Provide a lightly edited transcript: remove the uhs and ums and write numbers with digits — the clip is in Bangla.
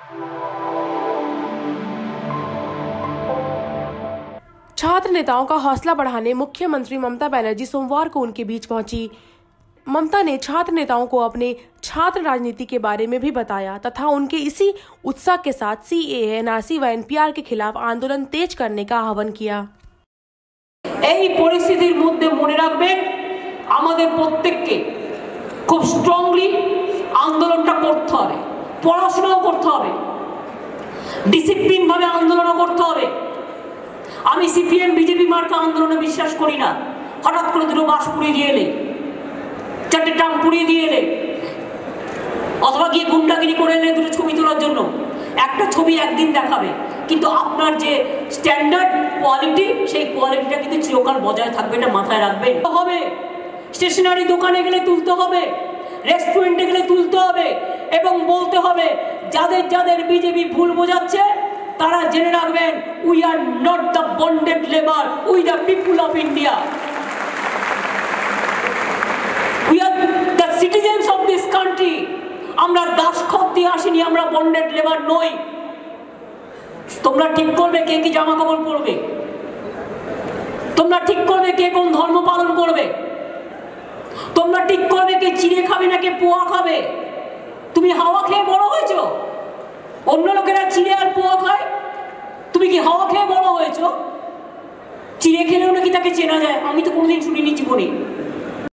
छात्र नेताओं का हौसला बढ़ाने मुख्यमंत्री ममता बनर्जी सोमवार को उनके बीच पहुंची। ममता ने छात्र नेताओं को अपने छात्र राजनीति के बारे में भी बताया तथा उनके इसी उत्साह के साथ CAA NRC व NPR के खिलाफ आंदोलन तेज करने का आह्वान किया। এই পরিস্থিতির মধ্যে মনে রাখবেন, আমাদের প্রত্যেককে খুব স্ট্রংলি আন্দোলনটা করতে হবে, পড়াশোনাও করতে হবে, ডিসিপ্লিন ভাবে আন্দোলনও করতে হবে। আমি CPM BJP মার্কা আন্দোলনে বিশ্বাস করি না। হঠাৎ করে দুটো বাস পুড়িয়ে দিয়ে এলে, চারটে ট্রাম পুড়িয়ে দিয়ে এলে, অথবা গিয়ে গুন্ডাগিরি করে এলে দুটো ছবি তোলার জন্য। একটা ছবি একদিন দেখাবে, কিন্তু আপনার যে স্ট্যান্ডার্ড কোয়ালিটি, সেই কোয়ালিটিটা কিন্তু চিরকাল বজায় থাকবে, এটা মাথায় রাখবেন। হবে স্টেশনারি দোকানে গেলে তুলতে হবে, রেস্টুরেন্টে গেলে তুলতে হবে এবং বলতে হবে যাদের যাদের বিজেপি ভুল বোঝাচ্ছে তারা জেনে রাখবেন, we are not the bonded labour, we the people of India, we are the citizens of this country. আমরা দাসখত দিয়ে আসিনি, আমরা বন্ডেড লেবার নই। তোমরা ঠিক করবে কে কি জামা কাপড় পরবে, তোমরা ঠিক করবে কে কোন ধর্ম পালন করবে, তোমরা ঠিক করবে কে চিড়ে খাবে না কে পোয়া খাবে। তুমি হাওয়া খেয়ে বড় হয়েছো, অন্য লোকেরা চিড়ে আর পোয়া খায়, তুমি কি হাওয়া খেয়ে বড় হয়েছো? চিড়ে খেলেও নাকি তাকে চেনা যায়, আমি তো কোনোদিন শুনিনি জীবনে।